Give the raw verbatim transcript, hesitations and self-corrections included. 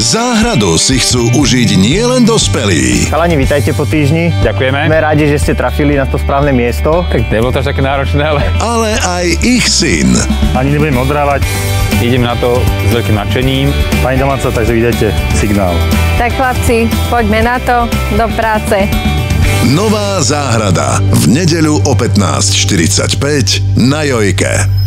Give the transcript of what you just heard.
Záhradu si chcú užiť nielen dospelí. Chalani, vítajte po týždni. Ďakujeme. Sme rádi, že ste trafili na to správne miesto. Tak nebolo to až také náročné, ale... Ale aj ich syn. Ani nebudem odrávať. Idem na to s veľkým nadšením. Pani domáca, takže vidíte signál. Tak chlapci, poďme na to, do práce. Nová záhrada v nedeľu o pätnásť štyridsaťpäť na Jojke.